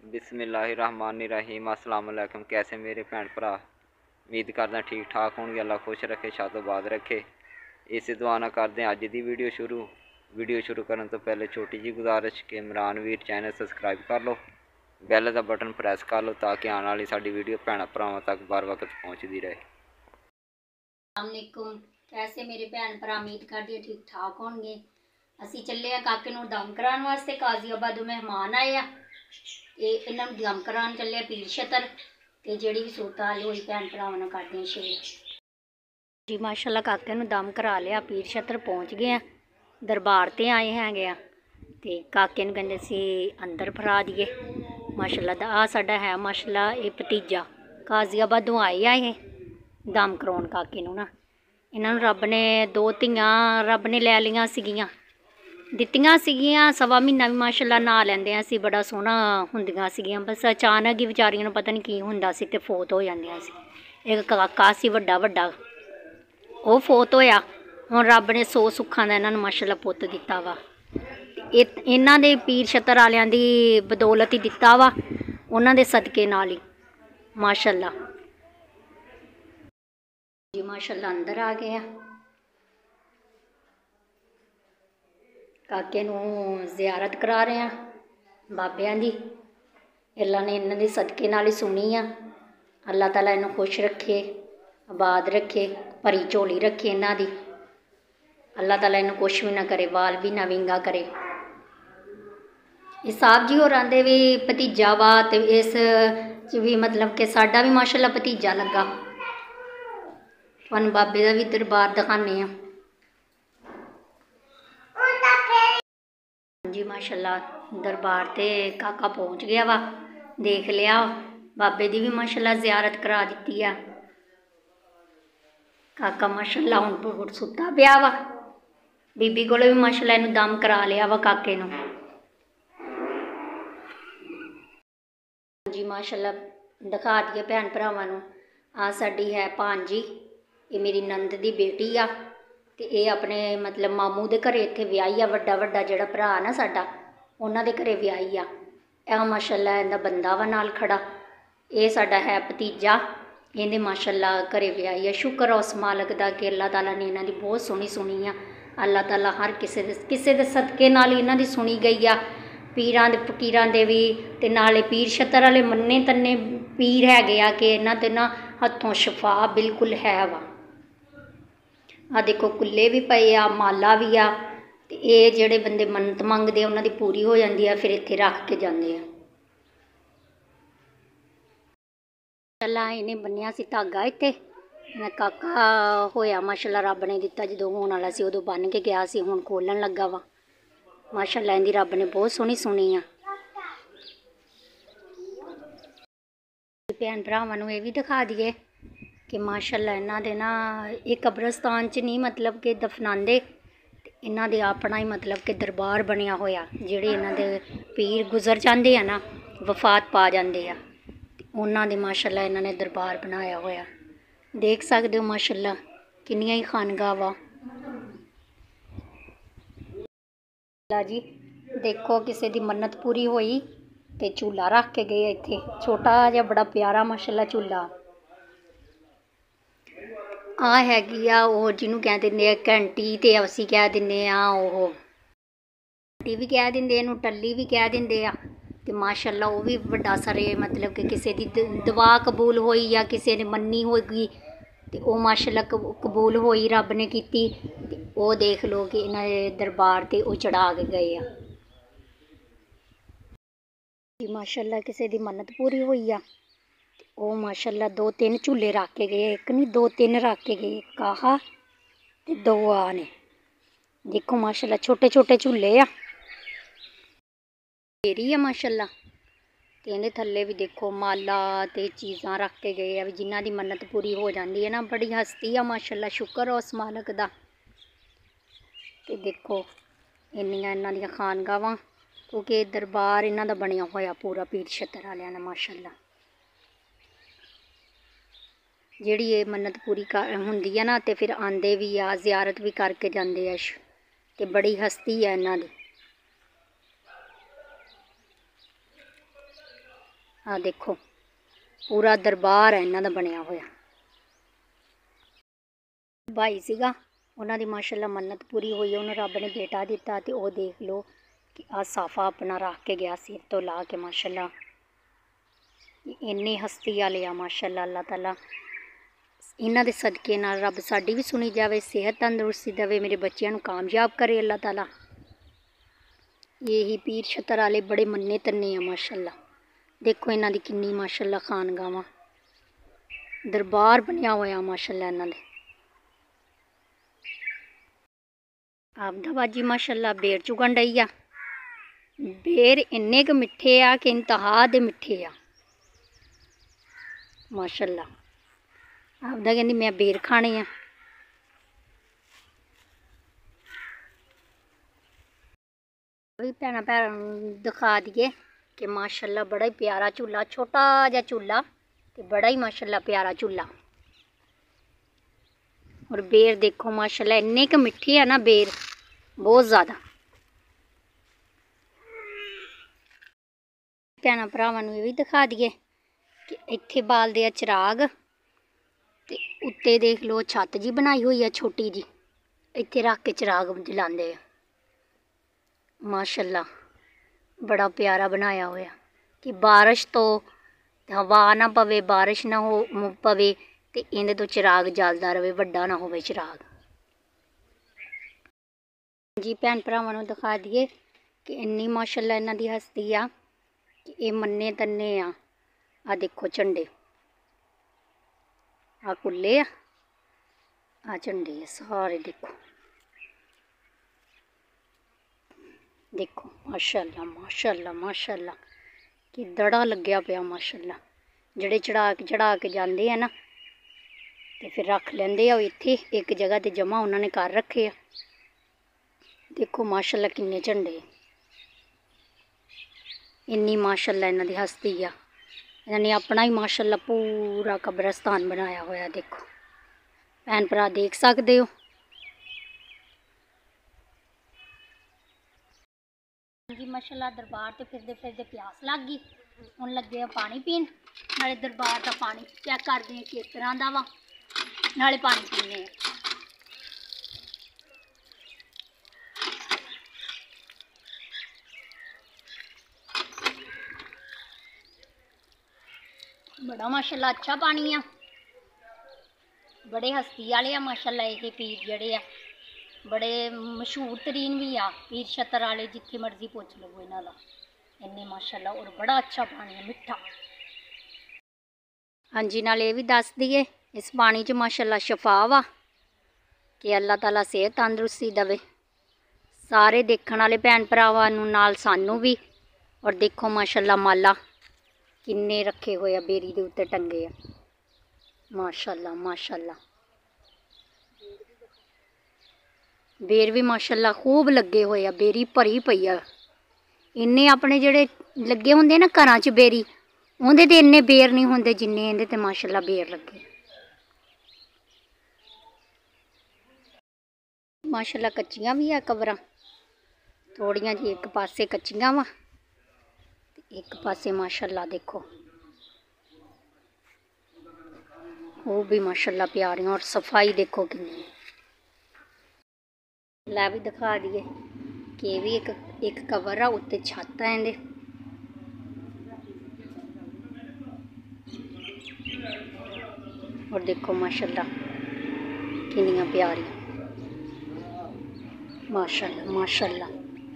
बिस्मिल्लाहिर्रहमानिर्रहीम। अस्सलाम वालेकुम। कैसे मेरे भैन भरा, उम्मीद करदा ठीक ठाक होणगे। अल्लाह खुश रखे, शादोबाद रखे। इस दुआ नाल करदे अज दी वीडियो शुरू करन तो पहले छोटी जी गुजारिश कि इमरान वीर चैनल सबसक्राइब कर लो, बैल का बटन प्रेस कर लो ताकि आने वाली साडी वीडियो भैन भरावां तक बर वक्त पहुँचती रहे। अस्सलामुअलैकुम। कैसे मेरे भैन भरा, उम्मीद करदी ठीक ठाक होणगे। असीं चले आ काके नूं दम कराउण वास्ते। गाजियाबादों मेहमान आए आ ते इन्हां नूं दम कराउण चले पीर छतर ते जिहड़ी भी सूरत हाल होई भैन भरावां नाल करदे आ शेयर जी। माशाअल्लाह काके नूं दम करा लिया, पीर छतर पहुँच गए आ, दरबार ते आए हैगे आ ते काके नूं कहंदे सी अंदर फरा दईए। माशाअल्लाह दा आ साडा है माशाअल्लाह ये भतीजा गाजियाबादों आए आ दम कराउण काके नूं ना। इन्हां नूं रब ने 2 धीआं रब ने लै लियां सीगियां, दित्तियां सीगियां। सवा महीना भी माशाअल्लाह ना लैंदियां सी, बड़ा सोहना हुंदियां सीगियां। बस अचानक ही विचारियां नूं पता नहीं की हुंदा सी ते फौत हो जांदियां सी। एक काका सी वड्डा वड्डा, ਉਹ ਫੌਤ ਹੋਇਆ। ਹੁਣ ਰੱਬ ਨੇ 100 ਸੁੱਖਾਂ ਦਾ ਇਹਨਾਂ ਨੂੰ ਮਾਸ਼ਾਅੱਲਾ ਪੁੱਤ ਦਿੱਤਾ ਵਾ। ਇਹਨਾਂ ਦੇ ਪੀਰ ਛੱਤਰ ਵਾਲਿਆਂ ਦੀ ਬਦੌਲਤ ਹੀ ਦਿੱਤਾ ਵਾ, ਉਹਨਾਂ ਦੇ ਸਦਕੇ ਨਾਲ ਹੀ ਮਾਸ਼ਾਅੱਲਾ ਜੀ। ਮਾਸ਼ਾਅੱਲਾ ਅੰਦਰ ਆ ਗਏ ਆ, ਕਾਕੇ ਨੂੰ ਜ਼ਿਆਰਤ ਕਰਾ ਰਹੇ ਆ ਬਾਬਿਆਂ ਦੀ। ਅੱਲਾ ਨੇ ਇਹਨਾਂ ਦੇ ਸਦਕੇ ਨਾਲ ਹੀ ਸੁਣੀ ਆ। ਅੱਲਾਹ ਤਾਲਾ ਇਹਨੂੰ ਖੁਸ਼ ਰੱਖੇ, आबाद रखे, भरी झोली रखे इन्हां दी। अल्लाह ताला इन्हूं कुछ भी ना करे, वाल भी ना विंगा करे। इस साहब जी होरां दे भी भतीजा वा ते इस च भी मतलब कि साडा भी माशाअल्लाह भतीजा लगा। तुहानूं बाबे दा भी दरबार दिखाने आ जी। माशाअल्लाह दरबार ते काका पहुँच गया वा, देख लिया। बाबे दी भी माशाअल्लाह ज़ियारत करा दित्ती आ। काका माशाअल्लाह हुण सुत्ता पिया वा। बीबी कोलों भी माशाअल्लाह इहनूं दम करा लिया वा काके नूं जी। माशाअल्लाह दिखा दिए भैन भरावां नूं। आ साडी है भांजी, ये मेरी नंद दी बेटी आ ते ये अपने मतलब मामू दे घरे इत्थे विआही आ। वड्डा वड्डा जिहड़ा भरा ना साडा, उन्हां दे घरे विआही आ। यह माशाअल्लाह इहदा बंदा वा नाल खड़ा। ये साडा है भतीजा, इहदे माशाअल्लाह घरे विआही आ। शुक्र है उस मालक दा कि अल्लाह ताला ने इन्हां दी बहुत सोहनी सुनी आ। अल्लाह ताला हर किसे दे सदके नाल इन्हां दी सुनी गई आ। पीरां दे फकीरां दे भी ते नाले पीर छत्तर वाले मन्ने तन्ने पीर हैगे आ कि इन्हां ते ना हत्थों शफा बिल्कुल है वा। आ देखो कुल्ले भी पए आ, माला भी आ ते ये जेहड़े बंदे मन्नत मंगदे उन्हां दी पूरी हो जांदी आ, फिर इत्थे रख के जांदे आ। माशाअल्लाह इन्हें बन्निया सी धागा इत्थे। काका होया माशाअल्लाह रब ने दिता, जो होने वाला सी उदों बन के गया सी, हुण खोलन लगा वा। माशाअल्लाह इहदी रब ने बहुत सोहनी सुनी आ। भैन भरावां नूं ये भी दिखा दिए कि माशाअल्लाह इन्हां दे ना ये कब्रस्तान च नहीं मतलब कि दफनांदे, इन्हां दे अपना ही मतलब कि दरबार बनिया होया। जिहड़े इन्हां दे पीर गुजर जांदे आ ना, वफात पा जांदे आ, उन्हां दे माशाअल्लाह इन्हां ने दरबार बनाया होया। देख सकते हो माशाअल्लाह किन्नियां ही खानगाह वा जी। देखो किसी दी मन्नत पूरी होई ते झूला रख के गए इत्थे, छोटा जिहा बड़ा प्यारा माशाअल्लाह झूला। आ हैगी आ ओह जिन्हों कह दिंदे आ घंटी ते असीं कह दिंदे आ ओह घंटी भी कह दिंदे, इहनूं टल्ली भी कह दिंदे आ। ते माशाअल्लाह वो भी बड़ा सारे मतलब कि किसी दी दुआ कबूल होई या किसी ने मन्नी होगी ते ओह माशाअल्लाह कबूल होई, रब ने कीती ते ओह देख लो कि इन्हां दे दरबार ते ओह चढ़ा के गए आ जी। माशाअल्लाह किसी दी मन्नत पूरी होई आ ते ओह माशाअल्लाह 2-3 झूले रख के गए, एक नहीं 2-3 रख के गए। एक आहा ते 2 आ ने, देखो माशाअल्लाह छोटे छोटे झूले आ फेरी है माशाअल्लाह। ते इहदे थल्ले भी देखो माला ते चीज़ां रख के गए आ, जिन्हां दी मन्नत पूरी हो जाती है ना। बड़ी हस्ती आ माशाअल्लाह, शुक्र है उस मालक दा। ते देखो इन्नियां इन्हां दियां खानगावां, क्योंकि दरबार इन्हां दा बनिया होया पूरा पीर छत्तर वालियां दा माशाअल्लाह। जिहड़ी ये मन्नत पूरी हुंदी है ना ते फिर आंदे भी आ, ज़ियारत भी करके जांदे आ ते बड़ी हस्ती है इन्हां दी। ਆ ਦੇਖੋ ਪੂਰਾ ਦਰਬਾਰ ਹੈ ਇਹਨਾਂ ਦਾ ਬਣਿਆ ਹੋਇਆ। ਭਾਈ ਸੀਗਾ, ਉਹਨਾਂ ਦੀ ਮਾਸ਼ਾਅੱਲਾ ਮੰਨਤ ਪੂਰੀ ਹੋਈ, ਉਹਨੂੰ ਰੱਬ ਨੇ ਬੇਟਾ ਦਿੱਤਾ। ਤੇ ਉਹ ਦੇਖ ਲਓ ਕਿ ਆ ਸਾਫਾ ਆਪਣਾ ਰੱਖ ਕੇ ਗਿਆ ਸਿਰ ਤੋਂ ਲਾ ਕੇ। ਮਾਸ਼ਾਅੱਲਾ ਇੰਨੀ ਹਸਤੀ ਵਾਲੇ ਆ ਮਾਸ਼ਾਅੱਲਾ। ਅੱਲਾਹ ਤਾਲਾ ਇਹਨਾਂ ਦੇ ਸਦਕੇ ਨਾਲ ਰੱਬ ਸਾਡੀ ਵੀ ਸੁਣੀ ਜਾਵੇ, ਸਿਹਤ ਤੰਦਰੁਸਤੀ ਦੇਵੇ, ਮੇਰੇ ਬੱਚਿਆਂ ਨੂੰ ਕਾਮਯਾਬ ਕਰੇ ਅੱਲਾਹ ਤਾਲਾ। ਇਹੀ ਪੀਰ ਛਤਰ ਵਾਲੇ ਬੜੇ ਮੰਨੇ ਤੰਨੇ ਆ ਮਾਸ਼ਾਅੱਲਾ। ਦੇਖੋ ਇਹਨਾਂ ਦੀ ਕਿੰਨੀ ਮਾਸ਼ਾਅੱਲਾ ਖਾਨਗਾਵਾਂ, ਦਰਬਾਰ ਬਣਿਆ ਹੋਇਆ ਮਾਸ਼ਾਅੱਲਾ ਇਹਨਾਂ ਦੇ। ਆਪਦਾ ਬਾਜੀ ਮਾਸ਼ਾਅੱਲਾ ਬੇਰ ਚੁਗਣ ਡਈ ਆ। ਬੇਰ ਇੰਨੇ ਕੁ ਮਿੱਠੇ ਆ ਕਿ ਇੰਤਹਾ ਦੇ ਮਿੱਠੇ ਆ ਮਾਸ਼ਾਅੱਲਾ। ਆਪਦਾ ਕਹਿੰਦੀ ਮੈਂ ਬੇਰ ਖਾਣੇ ਆ। ਵੀ ਭੈਣਾਂ ਭੈਣਾਂ ਨੂੰ ਦਿਖਾ ਦਈਏ कि माशाल्लाह बड़ा ही प्यारा झूला, छोटा जा झूला तो बड़ा ही माशाल्लाह प्यारा झूला। और बेर देखो माशाल्लाह इन्ने क मिठे है ना बेर, बहुत ज़्यादा। भैनों भरावां नूं भी दिखा दिए कि इत्थे बालदे आ चिराग ते उत्ते देख लो छत जी बनाई हुई है छोटी जी, इत्थे रख के चिराग जलांदे आ माशाल्लाह। बड़ा प्यारा बनाया होया कि बारिश तो हवा ना पवे, बारिश ना हो पवे ते इहदे तो चिराग जलदा रहे, वड्डा ना होवे चिराग जी। भैन भरावां नूं दिखा दिए कि इन्नी माशाल्लाह इन्हां दी हस्ती आ कि ये मन्ने तन्ने आ देखो झंडे आ कुल्ले आ झंडे सारे देखो देखो माशाल्लाह माशाल्लाह माशाल्लाह कि दड़ा लग्या पिया माशाल्लाह। जड़े चढ़ा के जाते हैं ना तो फिर रख लेंदे आ इत्थे एक जगह ते जमा उन्होंने कर रखे आ। देखो माशाल्लाह किन्ने झंडे, इन्नी माशाल्लाह इन्हां दी हस्ती आ। इन्होंने अपना ही माशाल्लाह पूरा कब्रस्तान बनाया होया। देखो भैन भरा देख सकते हो जी माशाल्लाह। दरबार तो फिरदे फिरदे प्यास लग गई, हुण लगे आ पानी पीन। नाले दरबार का पानी चेक करते हैं किस तरह का वा, नाले पानी पीने बड़ा माशाल्लाह अच्छा पानी आ। बड़े हस्ती वाले आ माशाल्लाह। ये पीर जड़े आ बड़े मशहूर तरीन भी आ, पीर छतर वाले जिथे मर्जी पुछ लो इन्हां दा, इन्ने माशाल्लाह। और बड़ा अच्छा पानी है, मिठा। हाँ जी, नाले भी दस दिए इस पानी च माशाल्लाह शफा वा कि अल्लाह ताला सेहत तंदरुस्ती देवे सारे देखने वाले भैन भरावां नूं, नाल सानू भी। और देखो माशाल्लाह माला किन्ने रखे हुए बेरी दे उत्ते टंगे आ माशाल्लाह माशाल्लाह। बेर भी माशाल्लाह खूब लगे हुए, बेरी भरी पई आ। इन्ने अपने जेड़े लगे होंदे ना घरां च बेरी, उहदे ते इन्ने बेर नहीं होंदे जिन्ने इहदे ते माशाल्लाह बेर लगे माशाल्लाह। कच्चियां भी है कबरां, थोड़ियां जी एक पासे कच्चियां वा, एक पासे माशाल्लाह देखो वो भी माशाल्लाह प्यारियां। और सफाई देखो कितनी। ला भी दिखा दिए कि ये भी एक कवर आ, उत्ते छत है इहदे। और देखो माशाल्लाह कितनी प्यारी माशाल्लाह माशाल्लाह।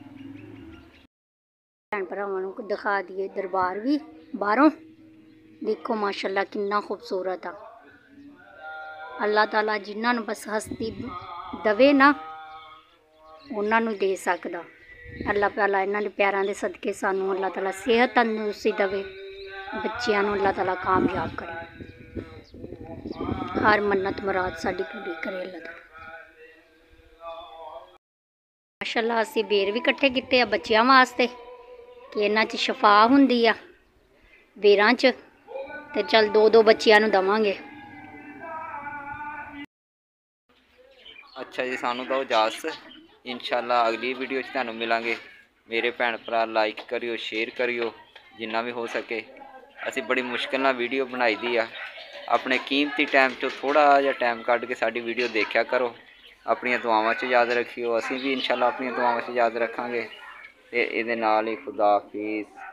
भैन भरावां नूं दिखा दिए दरबार भी बाहरों। देखो माशाल्लाह कितना खूबसूरत आ। अल्लाह ताला जिन्हां नूं बस हस्ती दवे ना उन्हां नूं दे सकदा। अल्लाह ताला इन्हां दे प्यारां दे सदके सानू अल्लाह ताला सेहत तंदुरुस्ती दवे, बच्चियां नूं अल्लाह ताला कामयाब करे, हर मन्नत मुराद साडी पूरी करे अल्लाह ताला माशाल्लाह। असीं बेर भी इकट्ठे कीते आ बच्चियां वास्ते कि इन्हां च शफा हुंदी आ बेरां च, ते चल दो दो बच्चियां नूं दवांगे। अच्छा जी, सानू दो इजाजत। इंशाल्लाह अगली वीडियो तुहानू मिलांगे। मेरे भैन भरा लाइक करियो, शेयर करियो जिन्ना भी हो सके। ਅਸੀਂ ਬੜੀ ਮੁਸ਼ਕਿਲ ਨਾਲ ਵੀਡੀਓ ਬਣਾਈ ਦੀ ਆ। ਆਪਣੇ ਕੀਮਤੀ ਟਾਈਮ 'ਚੋਂ ਥੋੜ੍ਹਾ ਜਿਹਾ ਟਾਈਮ ਕੱਢ ਕੇ ਸਾਡੀ ਵੀਡੀਓ ਦੇਖਿਆ ਕਰੋ। ਆਪਣੀਆਂ ਦੁਆਵਾਂ 'ਚ ਯਾਦ ਰੱਖਿਓ, ਅਸੀਂ ਵੀ ਇਨਸ਼ਾਅੱਲਾ ਆਪਣੀਆਂ ਦੁਆਵਾਂ 'ਚ ਯਾਦ ਰੱਖਾਂਗੇ। ਤੇ ਇਹਦੇ ਨਾਲ ਹੀ ਖੁਦਾ ਹਾਫਿਜ਼।